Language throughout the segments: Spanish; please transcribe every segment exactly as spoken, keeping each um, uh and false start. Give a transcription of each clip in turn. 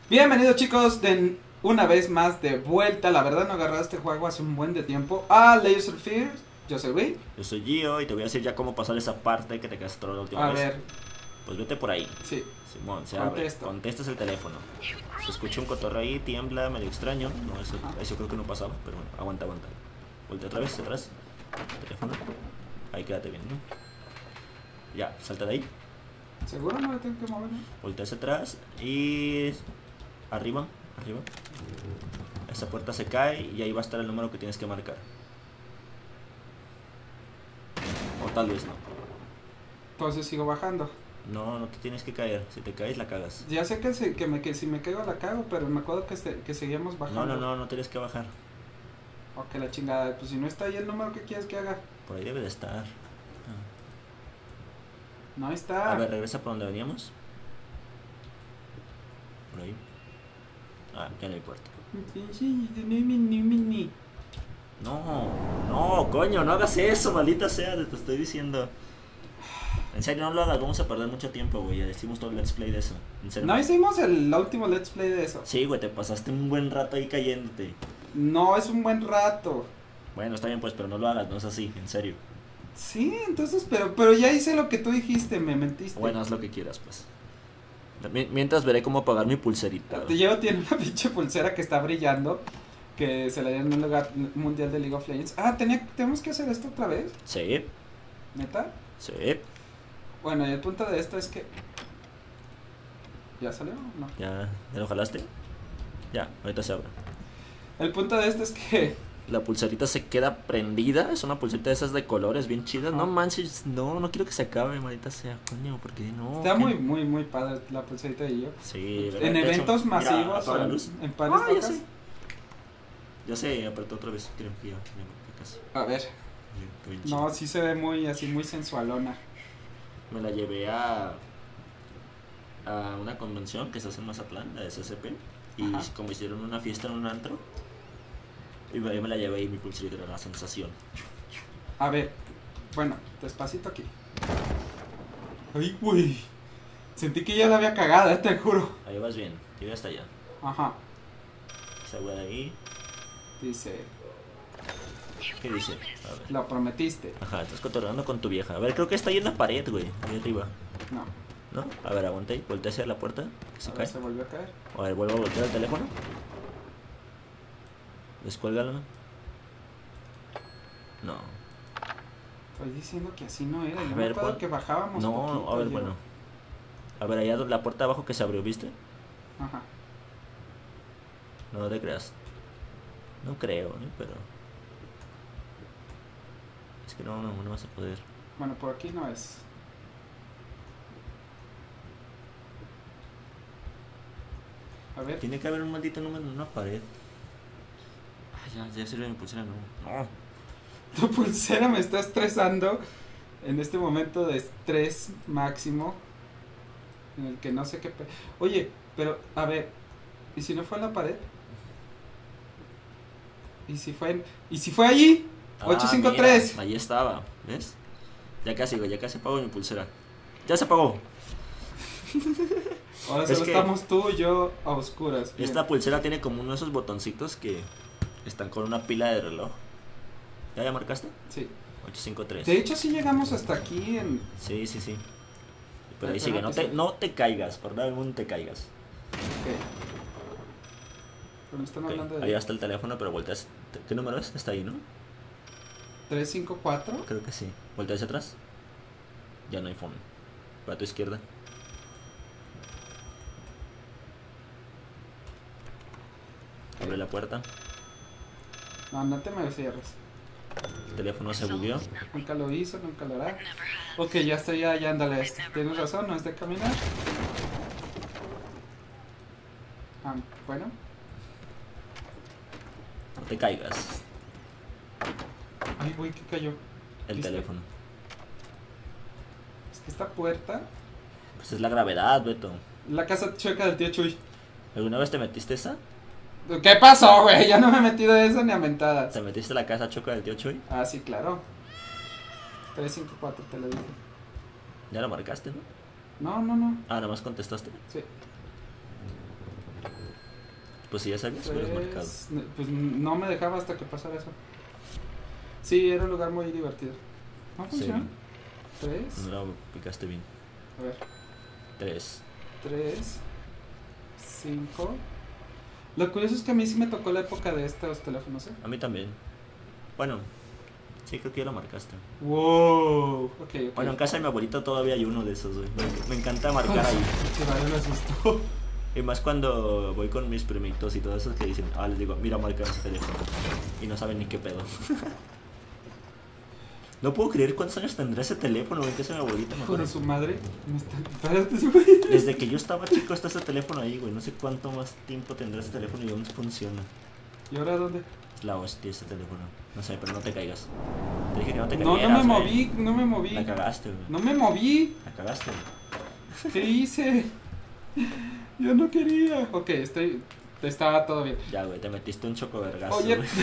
Bienvenidos chicos, de una vez más de vuelta. La verdad no agarré este juego hace un buen de tiempo. A Layers of Fear. Yo soy Will. Yo soy Gio y te voy a decir ya cómo pasar esa parte que te quedaste la última A vez. ver, Pues vete por ahí. sí. Simón, se Contesto. abre. Contestas el teléfono. Se escucha un cotorreo ahí, tiembla, medio extraño. No, eso, Ajá. eso creo que no pasaba, pero bueno, aguanta, aguanta. Voltea otra vez, atrás. Teléfono. Ahí quédate bien, ¿no? Ya, salta de ahí. ¿Seguro no le tengo que mover? Voltea hacia atrás y... Arriba, arriba. Esa puerta se cae y ahí va a estar el número que tienes que marcar. O tal vez no. Entonces sigo bajando. No, no te tienes que caer. Si te caes, la cagas. Ya sé que, se, que, me, que si me caigo la cago, pero me acuerdo que, se, que seguíamos bajando. No, no, no, no tienes que bajar. Ok, la chingada. Pues si no está ahí el número que quieres que haga. Por ahí debe de estar. No está. A ver, regresa por donde veníamos. Por ahí. Ah, ya no hay puerta. No, no, coño, no hagas eso, maldita sea, te estoy diciendo. En serio, no lo hagas, vamos a perder mucho tiempo, güey. Ya decimos todo el let's play de eso. En serio. No hicimos el último let's play de eso. Sí, güey, te pasaste un buen rato ahí cayéndote. No, es un buen rato. Bueno, está bien, pues, pero no lo hagas, no es así, en serio. Sí, entonces, pero, pero ya hice lo que tú dijiste, me mentiste. Bueno, haz lo que quieras, pues. M- Mientras veré cómo apagar mi pulserita. Te llevo, tiene una pinche pulsera que está brillando, que se la dieron en un lugar mundial de League of Legends. Ah, tenía, tenemos que hacer esto otra vez, Sí, ¿neta? sí. Bueno, y el punto de esto es que... ¿Ya salió o no? ¿Ya, ¿Ya lo jalaste? Ya, ahorita se abre. El punto de esto es que... La pulserita se queda prendida. Es una pulserita de esas de colores bien chidas. No Ah. manches, no, no quiero que se acabe, maldita sea, coño, porque no. Está ¿qué? muy, muy, muy padre la pulserita de yo. Sí, ¿verdad? En De hecho, eventos mira, masivos, apaga la en, luz. en pares Ah, ya locas. sé. Ya sé, apretó otra vez. Creo que ya, ya, ya casi. A ver, Ya, bien chido. no, sí se ve muy, así, muy sensualona. Me la llevé a. A una convención que se hace en Mazatlán, la de C C P. Y Ajá. como hicieron una fiesta en un antro. Y yo me la llevé y mi pulserita era la sensación. A ver, bueno, despacito aquí. Ay, güey. Sentí que ya la había cagado, eh, te juro. Ahí vas bien, llegué hasta allá. Ajá, Esa güey de ahí. dice, ¿Qué dice? A ver. lo prometiste. Ajá, estás cotorreando con tu vieja. A ver, creo que está ahí en la pared, güey. Ahí arriba. No, ¿No? A ver, aguanta ahí. Voltea hacia la puerta. Que se a ver, cae. se volvió a caer. A ver, vuelvo a voltear el teléfono. Descuélgalo. No. Estoy diciendo que así no era. A Yo me ver, acuerdo pon- que bajábamos No, poquito, a ver, yo. bueno. A ver, allá la puerta abajo que se abrió, ¿viste? Ajá. No te creas. No creo, ¿eh? Pero. Es que no, no, no vas a poder. Bueno, por aquí no es. A ver. Tiene que haber un maldito número en una pared. Ay, ya, ya sirve mi pulsera, no. No. Tu pulsera me está estresando en este momento de estrés máximo en el que no sé qué... pe- Oye, pero a ver, ¿y si no fue en la pared? ¿Y si fue en... ¿Y si fue allí? Ah, ocho cinco tres. mira, ahí estaba, ¿ves? Ya casi, güey, ya casi apagó mi pulsera. Ya se apagó. Ahora Es solo que- estamos tú y yo a oscuras. Bien. Esta pulsera tiene como uno de esos botoncitos que están con una pila de reloj. ¿Ya ya marcaste? Sí. ocho cinco tres. De hecho, sí llegamos hasta aquí en... Sí, sí, sí. Pero ahí Espera sigue, no que te, se- no te caigas, por nada del mundo te caigas. ¿Qué? Pero me están Ok, hablando ahí de... está el teléfono, pero volteas. ¿Qué número es? Está ahí, ¿no? ¿tres cinco cuatro? Creo que sí. Volteas hacia atrás. Ya no hay phone. Para tu izquierda. Abre la puerta. No, no te me cierres. El teléfono se bugueó. Nunca lo hizo, nunca lo hará. Ok, ya estoy, ya, ya ándale esto. Tienes razón, no es de caminar. Ah, bueno. No te caigas. Ay, güey, ¿qué cayó? El ¿Viste? teléfono. Es que esta puerta... Pues es la gravedad, Beto. La casa chueca del tío Chuy. ¿Alguna vez te metiste esa? ¿Qué pasó, güey? Ya no me he metido de eso ni a mentadas. ¿Te metiste a la casa choca del tío Chuy? Ah, sí, claro. tres cinco cuatro, te lo dije. Ya lo marcaste, ¿no? No, no, no. Ah, nada más contestaste. Sí. Pues si ya sabías, hubieras marcado. Tres, n- Pues no me dejaba hasta que pasara eso. Sí, era un lugar muy divertido. ¿No Sí. funciona? Tres. No lo picaste bien. A ver. Tres. Tres. Cinco. Lo curioso es que a mí sí me tocó la época de estos teléfonos, ¿eh? A mí también. Bueno, sí, creo que ya lo marcaste. Wow. Ok, ok. Bueno, en casa de mi abuelita todavía hay uno de esos, güey. Me, me encanta marcar ahí. Se me asustó. Y más cuando voy con mis primitos y todo eso que dicen, ah, les digo, mira, marca ese teléfono. Y no saben ni qué pedo. No puedo creer cuántos años tendrá ese teléfono, güey, que es mi abuelita, me Hijo de acuerdo. su madre. Me está... Espérate, güey. Desde que yo estaba chico está ese teléfono ahí, güey. No sé cuánto más tiempo tendrá ese teléfono y aún funciona. ¿Y ahora dónde? Es la hostia ese teléfono. No sé, pero no te caigas. Te dije que no te No, cayeras, no me güey. moví, no me moví. La cagaste, güey. No me moví. La cagaste, güey. ¿Qué hice? Yo no quería. Ok, estoy. Estaba todo bien. Ya, güey, te metiste un chocovergazo, Oye. güey.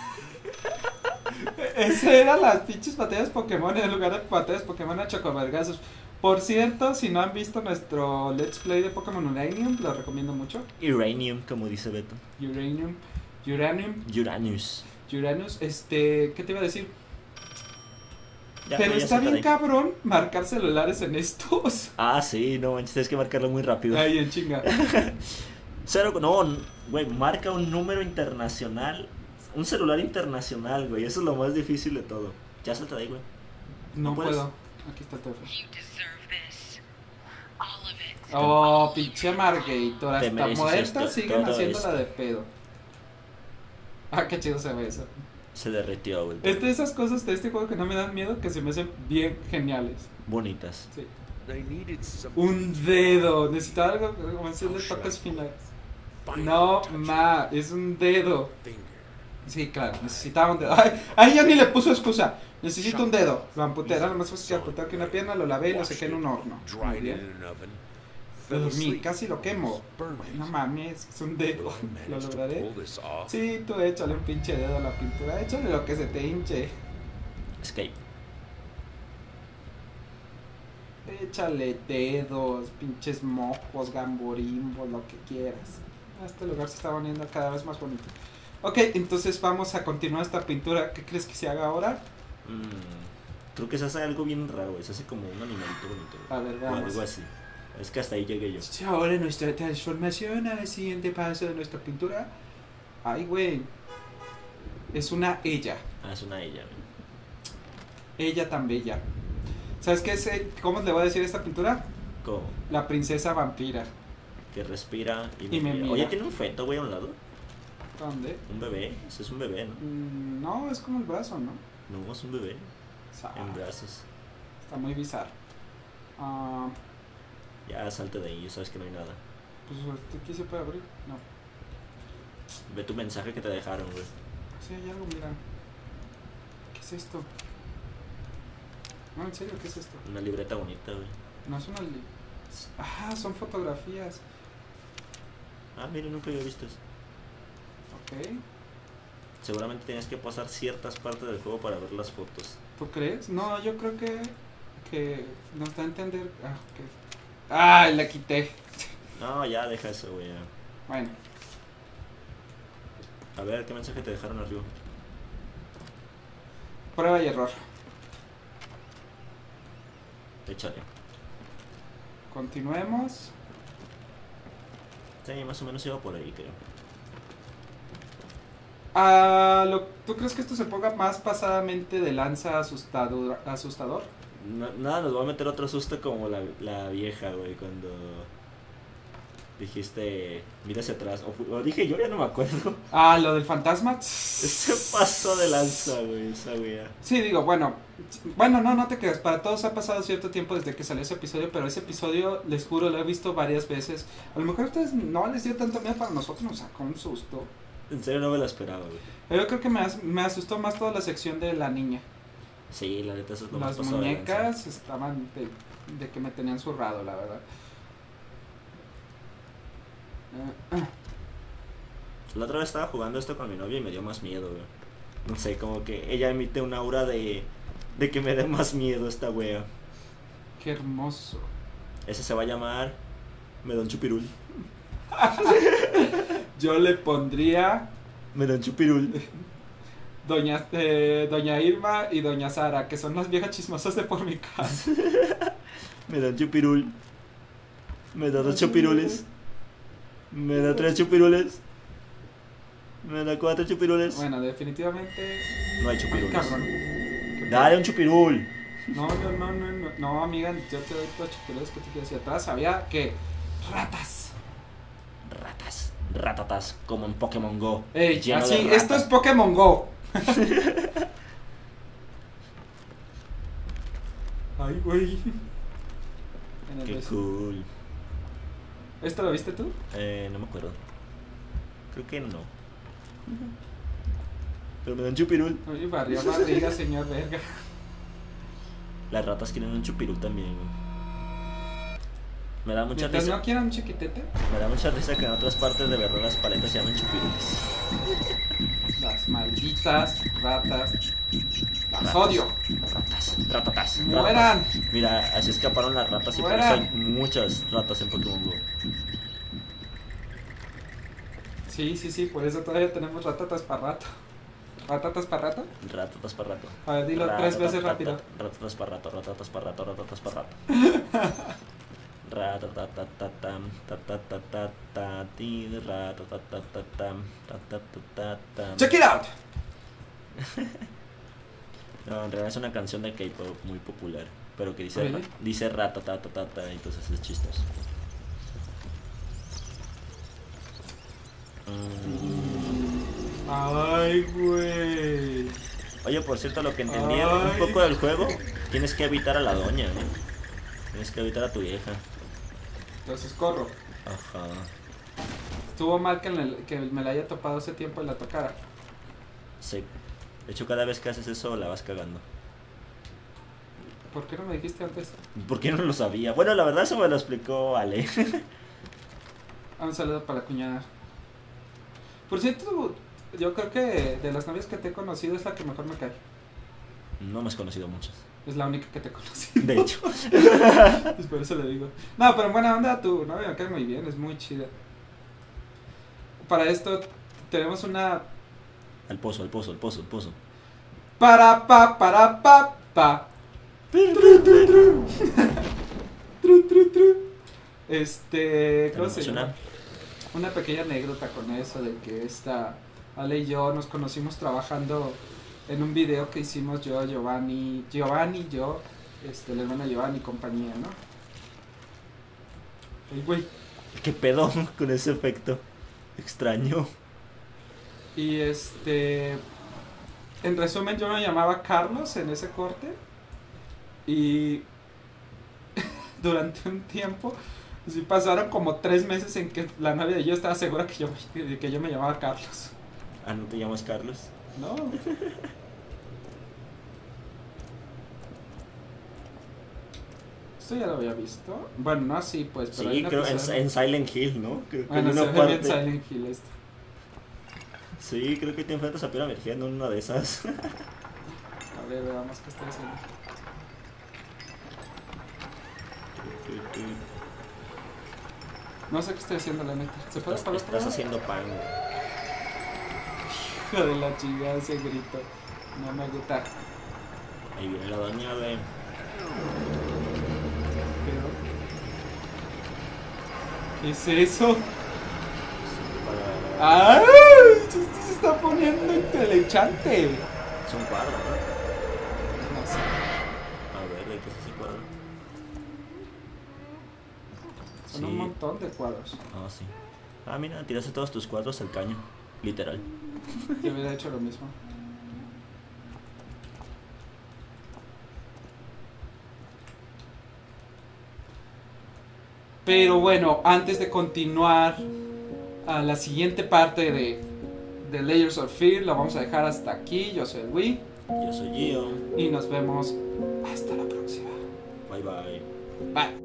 Ese eran las pinches batallas Pokémon en lugar de batallas Pokémon a chocovergazos. Por cierto, si no han visto nuestro Let's Play de Pokémon Uranium, lo recomiendo mucho. Uranium, como dice Beto. Uranium. Uranium. Uranus. Uranus. Este. ¿Qué te iba a decir? Ya, Pero güey, ya está se te bien ahí. cabrón marcar celulares en estos. Ah, sí, no manches, tienes que marcarlo muy rápido. Ay, en chinga. Cero, no, n- güey, marca un número internacional. Un celular internacional, güey. Eso es lo más difícil de todo. Ya salta de ahí, güey. No ¿No puedes? puedo. Aquí está el teléfono. You deserve this. All of it. Oh, pinche Margator. Te Hasta mereces muerta esto, siguen todo haciéndola esto. de pedo. Ah, qué chido se ve eso. Se derritió, güey. Es de esas cosas de este juego que no me dan miedo, que se me hacen bien geniales. Bonitas. Sí. They needed some Un dedo. Necesitaba algo como decir de toques finales. final No, touch ma, es un dedo. finger. Sí, claro, necesitaba un dedo. Ay, ahí ya ni le puso excusa. Necesito un dedo. Lo amputé, era lo más fácil que amputar que una pierna, lo lavé y lo sequé en un horno. Muy Dried it bien. in an oven. Lo Fell dormí, asleep. casi lo quemo. Burned No it. mames, es un dedo. Will I Lo manage to lograré. pull this off? Sí, tú échale un pinche dedo a la pintura. Échale lo que se te hinche. Escape. Échale dedos, pinches mocos, gamborimbos, lo que quieras. Este lugar se está poniendo cada vez más bonito. Ok, entonces vamos a continuar esta pintura. ¿Qué crees que se haga ahora? Mm, creo que se hace algo bien raro, güey. Se hace como un animalito bonito, güey. A ver, O veamos. algo así. Es que hasta ahí llegué yo. Ahora nuestra transformación al siguiente paso de nuestra pintura. Ay, güey. Es una ella. Ah, es una ella, güey. Ella tan bella. ¿Sabes qué es? eh, ¿Cómo le voy a decir esta pintura? ¿Cómo? La princesa vampira. Que respira y me, Y me mira. mira. Oye, tiene un feto, güey, a un lado. ¿Dónde? Un bebé. Ese es un bebé, ¿no? Mm, no, es como el brazo, ¿no? No, es un bebé. Sa- En brazos. Está muy bizarro. Ah, Ya salte de ahí, ya sabes que no hay nada. pues aquí se puede abrir. No. Ve tu mensaje que te dejaron, güey. Sí, hay algo, mira. ¿Qué es esto? No, en serio, ¿qué es esto? Una libreta bonita, güey. No es una... li- Ah, son fotografías. Ah, mira, nunca había visto eso. Ok. Seguramente tienes que pasar ciertas partes del juego para ver las fotos. ¿Tú crees? No, yo creo que... Que nos da a entender... Ah, ok. ¡Ah, la quité! No, ya deja eso, güey. ya. Bueno. A ver, ¿qué mensaje te dejaron arriba? Prueba y error. Échale. Continuemos. Sí, más o menos iba por ahí, creo. Ah, lo- ¿tú crees que esto se ponga más pasadamente de lanza asustador? asustador? No- nada, nos va a meter otro susto como la, la vieja, güey, cuando dijiste, mira hacia atrás. O, fu- o dije yo, ya no me acuerdo. Ah, lo del fantasma. Ese paso de lanza, güey, esa güey. Sí, digo, bueno, bueno, no, no te creas, para todos ha pasado cierto tiempo desde que salió ese episodio, pero ese episodio, les juro, lo he visto varias veces. A lo mejor a ustedes no les dio tanto miedo, para nosotros nos sacó un susto. En serio no me lo esperaba, güey. Yo creo que me, as- me asustó más toda la sección de la niña. Sí, la neta eso es lo más Las pasado de lanza. muñecas estaban de, de que me tenían zurrado, la verdad. Eh, ah. La otra vez estaba jugando esto con mi novia y me dio más miedo, güey. No sé, como que ella emite una aura de, de que me dé más miedo esta wea. Qué hermoso. Ese se va a llamar Medón Chupirul. Yo le pondría Me da un chupirul. Doña, eh, Doña Irma y Doña Sara, que son las viejas chismosas de por mi casa. Me da un chupirul. Me da dos chupirules. Me da tres chupirules. Me da cuatro chupirules. Bueno, definitivamente. No hay Ay, chupirules. cabrón. Dale un chupirul. No, no, no, no, no, no, amiga, yo te doy los chupirules que tú quieres. Y atrás había que ratas. Ratas. Ratatas. Como en Pokémon Go. Ey, Lleno así, de esto es ratas. Pokémon Go. Ay, güey. En el Qué beso. cool. ¿Esto lo viste tú? Eh, no me acuerdo. Creo que no. Pero me da un chupirul. Uy, barriga, barriga, señor verga. Las ratas quieren un chupirul también, güey. Me da mucha Mientras risa. no quieran un chiquitete, Me da mucha risa que en otras partes de verdad las paletas se llaman chupirules. las malditas ratas. Las Ratas. odio. Ratas, ratatas. Mueran. ratas. Mira, así escaparon las ratas y por eso Mueran. hay muchas ratas en Pokémon Go. Sí, sí, sí, por eso todavía tenemos ratatas para rato. ¿Ratatas para rato? Ratatas para rato. A ver, dilo tres veces rápido. Ratatas para rato, ratatas para rato, ratatas para rato. Ratatatatam, tatatatatatati, ratatatatam, tatatatatam. Check it out. No, en realidad es una canción de K-pop muy popular, pero que dice, ¿Really? dice ratatatatata, entonces es chistoso. Mm. Ay, güey. Oye, por cierto, lo que entendí Ay. un poco del juego, tienes que evitar a la doña, ¿eh? Tienes que evitar a tu vieja. Entonces corro. Ajá. Estuvo mal que, le- que me la haya topado ese tiempo y la tocara. Sí. De hecho, cada vez que haces eso la vas cagando. ¿Por qué no me dijiste antes? ¿Por qué no lo sabía? Bueno, la verdad eso me lo explicó Ale. Un saludo para la cuñada. Por cierto, yo creo que de las novias que te he conocido es la que mejor me cae. No me has conocido muchas. Es la única que te he conocido. De hecho. Pues por eso le digo. No, pero en buena onda tu novia me cae muy bien, es muy chida. Para esto tenemos una... Al pozo, al pozo, al pozo, al pozo. Para pa, para pa, pa. Tru, tru, tru. Tru, tru, tru. Este... ¿Cómo se Tenemos llama? una. Una pequeña anécdota con eso de que esta Ale y yo nos conocimos trabajando en un video que hicimos yo, Giovanni, Giovanni, yo, este, el hermano Giovanni y compañía, ¿no? Ay, güey. ¿Qué pedo con ese efecto? Extraño. Y este, en resumen, yo me llamaba Carlos en ese corte y durante un tiempo, sí pasaron como tres meses en que la novia de yo estaba segura que yo, me- que yo me llamaba Carlos, Ah, ¿no te llamas Carlos? ¿no? Esto ya lo había visto. Bueno, no así pues, pero hay Sí, una creo en, episodio- en Silent Hill, ¿no? Creo que Bueno, en se una ve bien parte. Silent Hill esto. Sí, creo que te enfrentas a Pyramid Head en una de esas. A ver, veamos qué estoy haciendo. No sé qué estoy haciendo, la neta. ¿Se puede Estás, parar estás haciendo pan. Hijo de la chingada ese grito. No me gusta. Ahí viene la doña, güey. Pero... ¿qué es eso? Para... ¡Ay! Esto se está poniendo inteligente. Son cuadros, ¿no? No sé. A ver, ¿de qué es ese cuadro? Son Sí. un montón de cuadros. Ah, sí. Ah, mira, tiraste todos tus cuadros al caño. Literal. Yo hubiera hecho lo mismo. Pero bueno, antes de continuar a la siguiente parte de, de Layers of Fear, lo vamos a dejar hasta aquí. Yo soy el Wii Yo soy Gio. y nos vemos hasta la próxima. Bye bye. Bye.